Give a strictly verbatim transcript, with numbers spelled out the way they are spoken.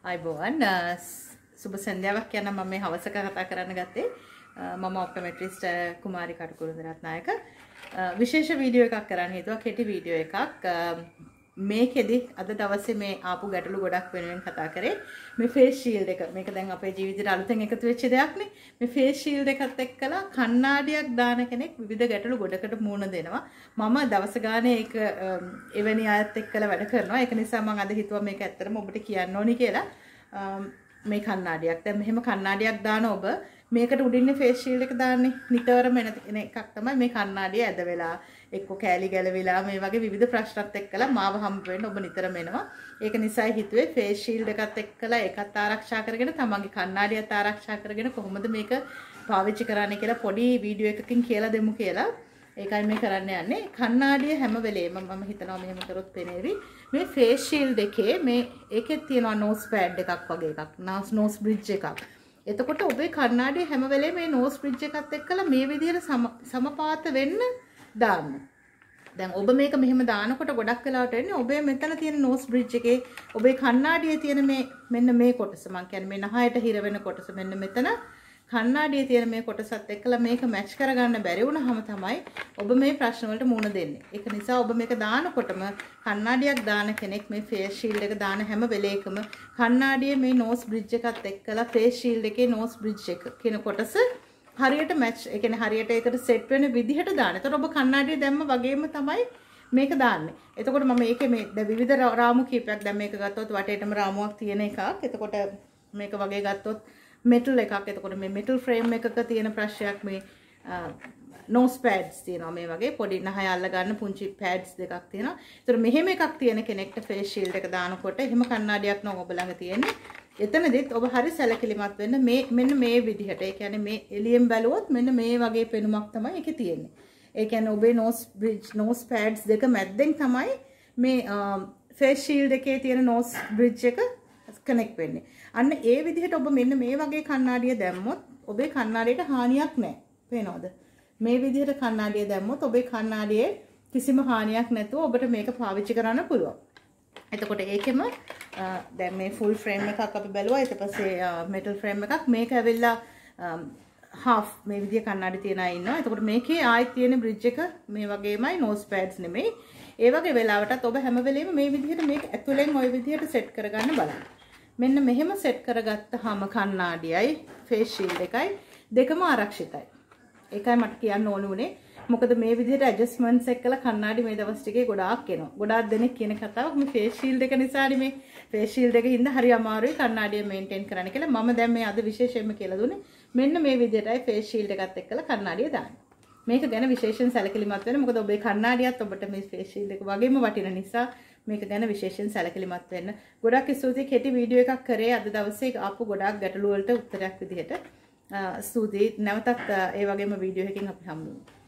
අයිබෝවන් සුබ සන්ධ්‍යාවක් කියන මම මේ හවසක කතා කරන්න ගත්තේ මම ඔප්ටෝමෙට්‍රිස්ට් කුමාරි කටුකුරුඳ රත්නායක විශේෂ වීඩියෝ එකක් කරන්න හිතුවා කෙටි වීඩියෝ එකක් මේකෙදි අද දවසේ මේ ආපු ගැටලු ගොඩක් වෙනුවෙන් කතා කරේ මේ ෆේස් ෂීල්ඩ් එක මේක දැන් අපේ ජීවිතේට අලුතෙන් එකතු වෙච්ච දෙයක් නේ මේ ෆේස් ෂීල්ඩ් එකත් එක්කලා කණ්ණාඩියක් දාන කෙනෙක් විවිධ ගැටලු ගොඩකට මුහුණ දෙනවා මම දවස ගානේ ඒක එවැනි අයත් එක්කලා වැඩ කරනවා ඒක නිසා මම අද හිතුවා මේක ඇත්තටම ඔබට කියන්න ඕනි කියලා මේ කණ්ණාඩියක් දැන් මෙහෙම කණ්ණාඩියක් දාන ඔබ මේකට උඩින් ෆේස් ෂීල්ඩ් එක දාන්නේ නිතරම එන එකක් තමයි මේ කණ්ණාඩිය ඇද වෙලා එක්ක කෑලි ගැලවිලා මේ වගේ විවිධ ප්‍රශ්නත් එක්කලා මාව හම්බ වෙන්න ඔබ නිතරම එනවා ඒක නිසායි හිතුවේ ෆේස් ෂීල්ඩ් එකත් එක්කලා ඒකත් ආරක්ෂා කරගෙන තමන්ගේ කණ්ණාඩියත් ආරක්ෂා කරගෙන කොහොමද මේක පාවිච්චි කරන්නේ කියලා පොඩි වීඩියෝ එකකින් කියලා දෙමු කියලා ඒකයි මේ කරන්න යන්නේ කණ්ණාඩිය හැම වෙලේම මම හිතනවා මෙහෙම කරොත් පේනේවි මේ ෆේස් ෂීල්ඩ් එකේ මේ ඒකෙත් තියෙනවා නෝස් පෑඩ් එකක් වගේ එකක් නෝස් බ්‍රිජ් එකක් එතකොට ඔබේ කණ්ණාඩිය හැම වෙලේම මේ නෝස් බ්‍රිජ් එකත් එක්කලා මේ විදිහට සමපාත වෙන්න දාන්න. දැන් ඔබ මේක මෙහෙම දානකොට ගොඩක් වෙලාවට වෙන්නේ ඔබේ මෙතන තියෙන නෝස් බ්‍රිජ් එකේ ඔබේ කණ්ණාඩියේ තියෙන මේ මෙන්න මේ කොටස මම කියන්නේ මේ නහයට හිර වෙන කොටස මෙන්න මෙතන කණ්ණාඩියේ තියෙන මේ කොටසත් එක්කලා මේක මැච් කරගන්න බැරි වුණාම තමයි ඔබ මේ ප්‍රශ්න වලට මුහුණ දෙන්නේ. ඒක නිසා ඔබ මේක දානකොටම කණ්ණාඩියක් දාන කෙනෙක් මේ ෆේස් ෂීල්ඩ් එක දාන හැම වෙලේකම කණ්ණාඩියේ මේ නෝස් බ්‍රිජ් එකත් එක්කලා ෆේස් ෂීල්ඩ් එකේ නෝස් බ්‍රිජ් එක කියන කොටස හරියට මැච් ඒ කියන්නේ හරියට ඒකට සෙට් වෙන විදිහට දාන්න. එතකොට ඔබ කණ්ණාඩිය දැම්ම වගේම තමයි මේක දාන්නේ. එතකොට මම ඒකේ මේ විවිධ රාමු කීපයක් දැන් මේක ගත්තොත් වටේටම රාමුවක් තියෙන එකක්. එතකොට මේක වගේ ගත්තොත් මෙටල් එකක්. එතකොට මේ මෙටල් ෆ්‍රේම් එකක තියෙන ප්‍රශ්නයක් මේ නෝස් පෑඩ්ස් තියෙනවා මේ වගේ පොඩි නහය අල්ල ගන්න පුංචි පෑඩ්ස් දෙකක් තියෙනවා. ඒතර මෙහෙම එකක් තියෙන කෙනෙක්ට ෆේස් ෂීල්ඩ් එක දානකොට එහෙම කණ්ණාඩියක් නම් ඔබ ළඟ තියෙන්නේ. එතනදිත් ඔබ හරි සැලකිලිමත් වෙන්න මේ මෙන්න මේ විදිහට. ඒ කියන්නේ මේ එළියෙන් බැලුවොත් මෙන්න මේ වගේ පෙනුමක් තමයි ඒකේ තියෙන්නේ. ඒ කියන්නේ ඔබේ නෝස් බ්‍රිජ් නෝස් පෑඩ්ස් දෙක මැද්දෙන් තමයි මේ ෆේස් ෂීල්ඩ් එකේ තියෙන නෝස් බ්‍රිජ් එක කනෙක්ට් වෙන්නේ. අන්න ඒ විදිහට ඔබ මෙන්න මේ වගේ කණ්ණාඩිය දැම්මොත් ඔබේ කණ්ණාඩියට හානියක් නැහැ. පේනවද? මේ විදිහට කණ්ණාඩිය දැම්මොත් ඔබේ කණ්ණාඩියේ කිසිම හානියක් නැතුව ඔබට මේක පාවිච්චි කරන්න පුළුවන්. එතකොට ඒකෙම දැන් මේ ෆුල් ෆ්‍රේම් එකක් අපි බැලුවා. ඊට පස්සේ මෙටල් ෆ්‍රේම් එකක් මේක ඇවිල්ලා half මේ විදිහ කණ්ණාඩි තියන අය ඉන්නවා. එතකොට මේකේ ආයෙත් තියෙන බ්‍රිජ් එක මේ වගේමයි නෝස් පෑඩ්ස් නෙමෙයි. ඒ වගේ වෙලාවටත් ඔබ හැම වෙලෙම මේ විදිහට මේක ඇතුලෙන් ওই විදිහට සෙට් කරගන්න බලන්න. මෙන්න මෙහෙම සෙට් කරගත්තාම කණ්ණාඩියයි ෆේස් ෂීල්ඩ් එකයි දෙකම ආරක්ෂිතයි. ඒකයි මට කියන්න ඕන උනේ. මොකද මේ විදිහට ඇඩ්ජස්ට්මන්ට්ස් එක්කලා කණ්ණාඩි මේ දවස් ටිකේ ගොඩාක් එනවා. ගොඩාක් දෙනෙක් කියන කතාවක් මේ ෆේස් ෂීල්ඩ් එක නිසානේ මේ ෆේස් ෂීල්ඩ් එකේ ඉඳ හරි අමාරුයි කණ්ණාඩිය මේන්ටේන් කරන්න කියලා. මම දැන් මේ අද විශේෂයෙන්ම කියලා දුන්නේ මෙන්න මේ විදිහටයි ෆේස් ෂීල්ඩ් එකත් එක්කලා කණ්ණාඩිය දාන්නේ. මේක ගැන විශේෂයෙන් සැලකිලිමත් වෙන්න. මොකද ඔබේ කණ්ණාඩියත් ඔබට මේ ෆේස් ෂීල්ඩ් එක වගේම වටින නිසා මේක ගැන විශේෂයෙන් සැලකිලිමත් වෙන්න. ගොඩක් ස්තුතියි කෙටි වීඩියෝ එකක් කරේ අද දවසේ ආපු ගොඩක් ගැටලු වලට උත්තරයක් විදිහට. ස්තුතියි. නැවතත් ඒ වගේම වීඩියෝ එකකින් අපි හමු වෙමු.